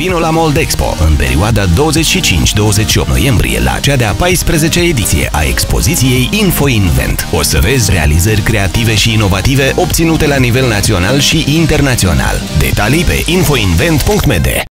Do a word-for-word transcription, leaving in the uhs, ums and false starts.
Vino la Moldexpo în perioada douăzeci și cinci douăzeci și opt noiembrie la cea de-a paisprezecea ediție a expoziției InfoInvent. O să vezi realizări creative și inovative obținute la nivel național și internațional. Detalii pe infoinvent punct m d.